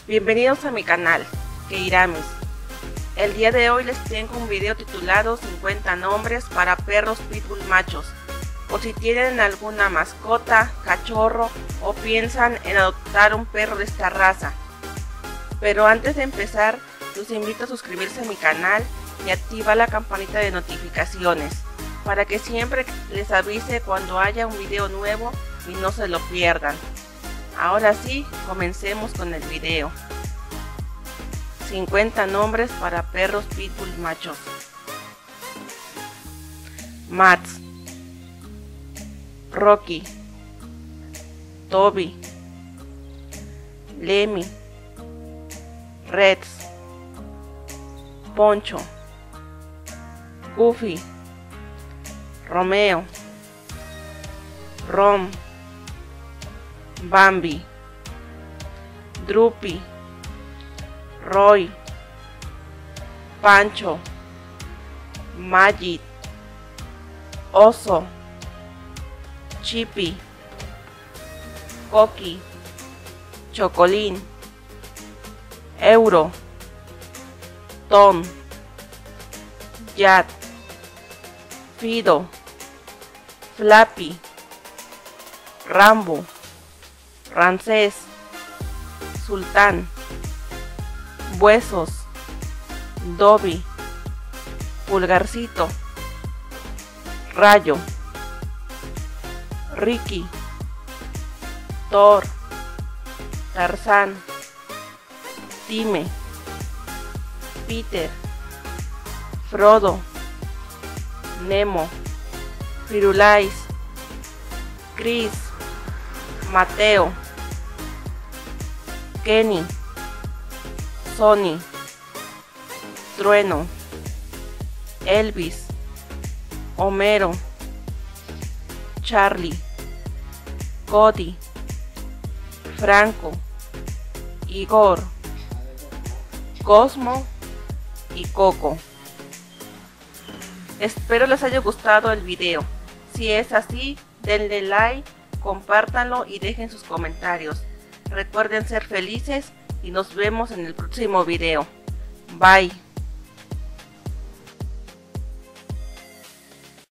Bienvenidos a mi canal, Keiramis. El día de hoy les tengo un video titulado 50 nombres para perros pitbull machos, por si tienen alguna mascota, cachorro o piensan en adoptar un perro de esta raza. Pero antes de empezar, los invito a suscribirse a mi canal y activar la campanita de notificaciones, para que siempre les avise cuando haya un video nuevo y no se lo pierdan. Ahora sí, comencemos con el video. 50 nombres para perros pitbull machos. Max, Rocky, Toby, Lemmy, Rex, Poncho, Goofy, Romeo, Rom, Bambi, Droopy, Roy, Pancho, Magic, Oso, Chippy, Coqui, Chocolín, Euro, Tom, Jack, Fido, Flappy, Rambo, Ramsés, Sultán, Huesos, Dobby, Pulgarcito, Rayo, Ricky, Thor, Tarzán, Time, Peter, Frodo, Nemo, Firulais, Chris, Mateo, Kenny, Sony, Trueno, Elvis, Homero, Charlie, Cody, Franco, Igor, Cosmo y Coco. Espero les haya gustado el video. Si es así, denle like, compártanlo y dejen sus comentarios. Recuerden ser felices y nos vemos en el próximo video. Bye.